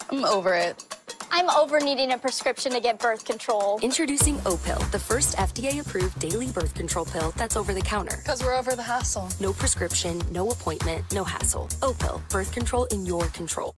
I'm over it. I'm over needing a prescription to get birth control. Introducing Opill, the first FDA-approved daily birth control pill that's over the counter. Because we're over the hassle. No prescription, no appointment, no hassle. Opill, birth control in your control.